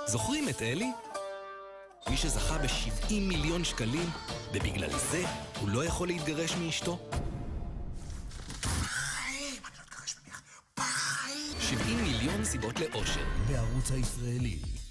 זוכרים את אלי? מי שזכה ב70 מיליון שקלים, ובגלל זה הוא לא יכול להתגרש מאשתו? בחיים! אני לא אתגרש ממך. בחיים! 70 מיליון סיבות לעושר. בערוץ הישראלי.